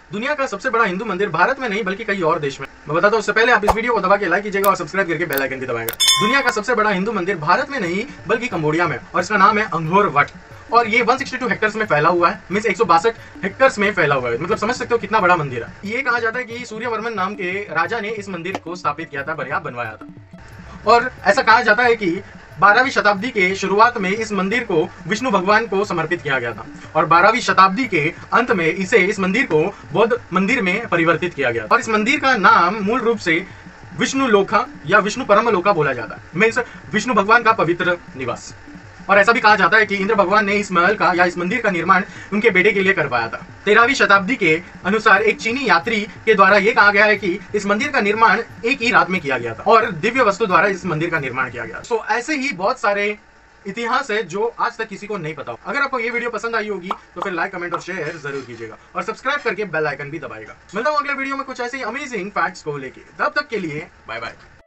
दुनिया का सबसे बड़ा हिंदू मंदिर भारत में नहीं बल्कि कई और देश में। मैं बताता हूँ, उससे पहले आप इस वीडियो को दबा के लाइक कीजिएगा और सब्सक्राइब करके बेल आइकन भी दबाएगा। दुनिया का सबसे बड़ा हिंदू मंदिर भारत में नहीं बल्कि कंबोडिया में, और इसका नाम है अंगोर वट। और ये 162 हेक्टर्स में फैला हुआ है, मींस 162 हेक्टर्स में फैला हुआ है। मतलब समझ सकते हो कितना बड़ा मंदिर है। ये कहा जाता है कि सूर्यवर्मन नाम के राजा ने इस मंदिर को स्थापित किया था, बनवाया था। और ऐसा कहा जाता है कि 12वीं शताब्दी के शुरुआत में इस मंदिर को विष्णु भगवान को समर्पित किया गया था, और 12वीं शताब्दी के अंत में इस मंदिर को बौद्ध मंदिर में परिवर्तित किया गया। और इस मंदिर का नाम मूल रूप से विष्णु लोका या विष्णु परम लोका बोला जाता है, मीन्स विष्णु भगवान का पवित्र निवास। और ऐसा भी कहा जाता है कि इंद्र भगवान ने इस महल का या इस मंदिर का निर्माण उनके बेटे के लिए करवाया था। 13वीं शताब्दी के अनुसार एक चीनी यात्री के द्वारा यह कहा गया है कि इस मंदिर का निर्माण एक ही रात में किया गया था और दिव्य वस्तु द्वारा इस मंदिर का निर्माण किया गया। तो ऐसे ही बहुत सारे इतिहास है जो आज तक किसी को नहीं पता। अगर आपको ये वीडियो पसंद आई होगी तो फिर लाइक, कमेंट और शेयर जरूर कीजिएगा और सब्सक्राइब करके बेल आइकन भी दबाएगा। मिलता हूँ अगले वीडियो में कुछ ऐसे अमेजिंग फैक्ट्स को लेके। तब तक के लिए बाय बाय।